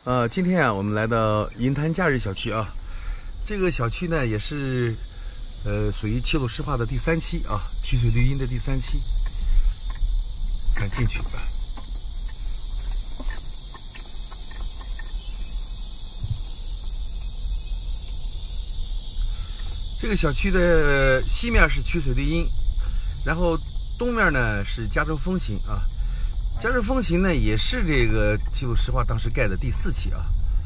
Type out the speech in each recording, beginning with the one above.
今天啊，我们来到银滩假日小区啊。这个小区呢，也是属于齐鲁石化的第3期啊，曲水绿荫的第3期。看进去吧。这个小区的西面是曲水绿荫，然后东面呢是加州风情啊。加州风情呢，也是这个齐鲁石化当时盖的第4期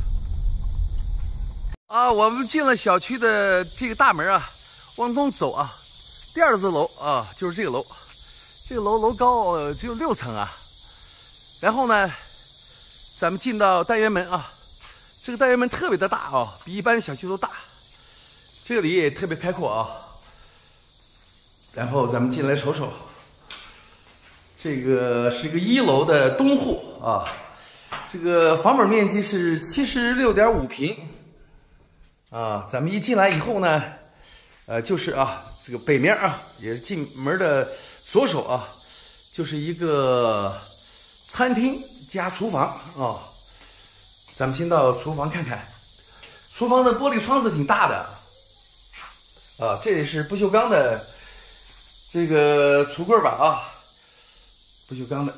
啊。我们进了小区的这个大门啊，往东走啊，第2座楼啊，就是这个楼。这个楼高只有6层啊。然后呢，咱们进到单元门啊，这个单元门特别的大啊，比一般小区都大。这里也特别开阔啊。然后咱们进来瞅瞅。这个是一个1楼的东户啊，这个房本面积是76.5平啊。咱们一进来以后呢，就是啊，这个北面啊，也是进门的左手啊，就是一个餐厅加厨房啊。咱们先到厨房看看，厨房的玻璃窗子挺大的啊，这也是不锈钢的这个橱柜吧啊。不锈钢的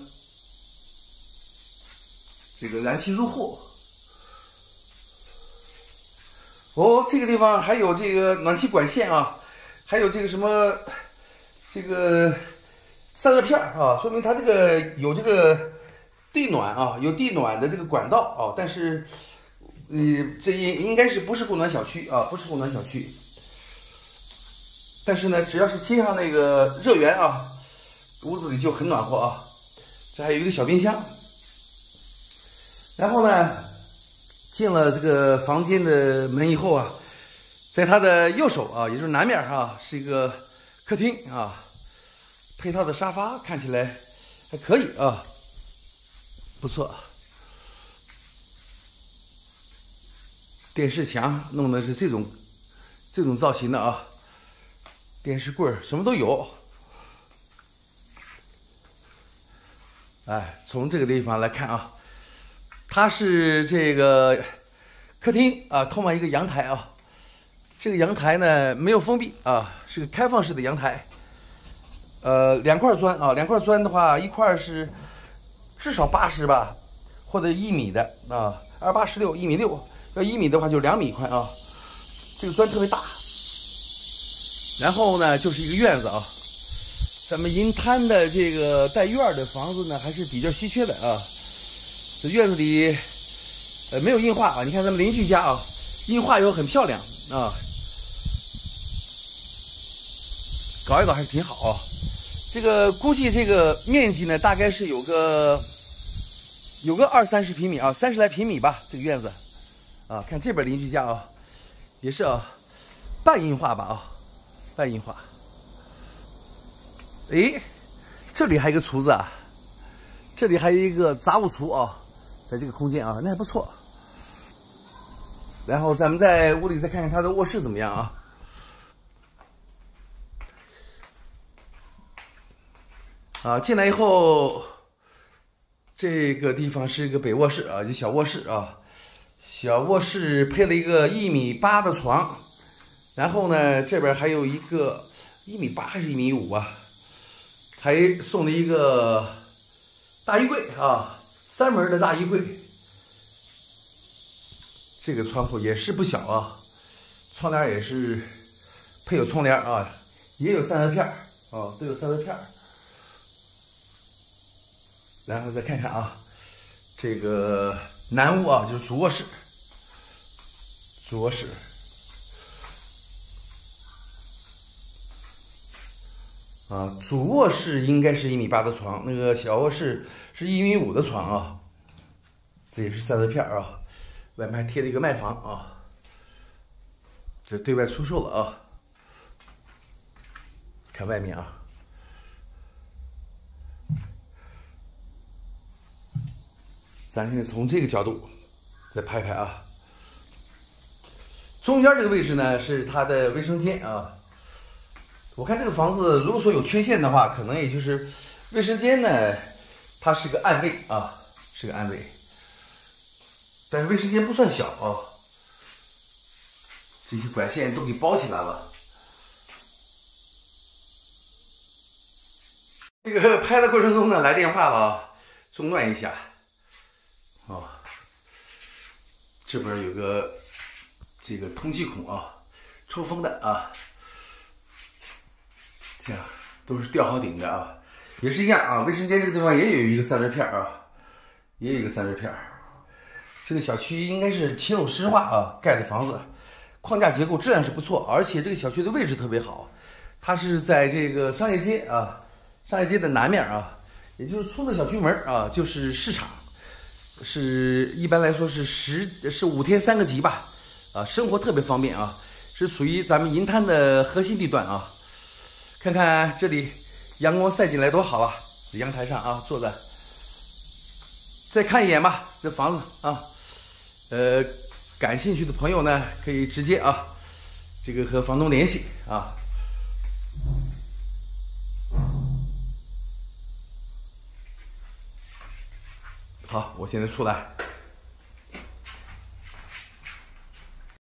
这个燃气入户哦，这个地方还有这个暖气管线啊，还有这个什么这个散热片啊，说明它这个有这个地暖啊，有地暖的这个管道啊，但是这应该是不是供暖小区啊，不是供暖小区，但是呢，只要是贴上那个热源啊，屋子里就很暖和啊。这还有一个小冰箱。然后呢，进了这个房间的门以后啊，在它的右手啊，也就是南面啊，是一个客厅啊，配套的沙发看起来还可以啊，不错。电视墙弄的是这种造型的啊，电视柜什么都有。哎，从这个地方来看啊，它是这个客厅啊，通往一个阳台啊。这个阳台呢没有封闭啊，是个开放式的阳台。2块砖啊，2块砖的话，一块是至少80吧，或者1米的啊，286，1米6，要1米的话就2米宽啊。这个砖特别大。然后呢，就是一个院子啊。咱们银滩的这个带院的房子呢，还是比较稀缺的啊。这院子里没有硬化啊，你看咱们邻居家啊，硬化以后很漂亮啊，搞一搞还是挺好啊。这个估计这个面积呢，大概是有个20-30平米啊，30来平米吧，这个院子啊。看这边邻居家啊，也是啊，半硬化吧啊，半硬化。诶，这里还有一个厨子啊，这里还有一个杂物橱啊，在这个空间啊，那还不错。然后咱们在屋里再看看他的卧室怎么样啊？啊，进来以后，这个地方是一个北卧室啊，就小卧室啊，小卧室配了一个1.8米的床，然后呢，这边还有一个1.8米还是1.5米啊？还送了一个大衣柜啊，3门的大衣柜。这个窗户也是不小啊，窗帘也是配有窗帘啊，也有散热片啊，都有散热片。然后再看看啊，这个南屋啊，就是主卧室，主卧室。啊，主卧室应该是1.8米的床，那个小卧室是1.5米的床啊。这也是散热片啊，外面还贴了一个卖房啊，这对外出售了啊。看外面啊，咱现在从这个角度再拍拍啊。中间这个位置呢是它的卫生间啊。我看这个房子，如果说有缺陷的话，可能也就是卫生间呢，它是个暗卫啊，是个暗卫。 但是卫生间不算小啊，这些管线都给包起来了。这个拍的过程中呢，来电话了啊，中断一下。哦，这边有个这个通气孔啊，抽风的啊，这样都是吊好顶的啊，也是一样啊。卫生间这个地方也有一个散热片啊，也有一个散热片。这个小区应该是秦陇石化啊盖的房子，框架结构质量是不错，而且这个小区的位置特别好，它是在这个商业街啊，商业街的南面啊，也就是出了小区门啊，就是市场，是一般来说是5天3个级吧，啊，生活特别方便啊，是属于咱们银滩的核心地段啊。看看这里阳光晒进来多好啊，阳台上啊坐着，再看一眼吧，这房子啊。感兴趣的朋友呢，可以直接啊，这个和房东联系啊。好，我现在出来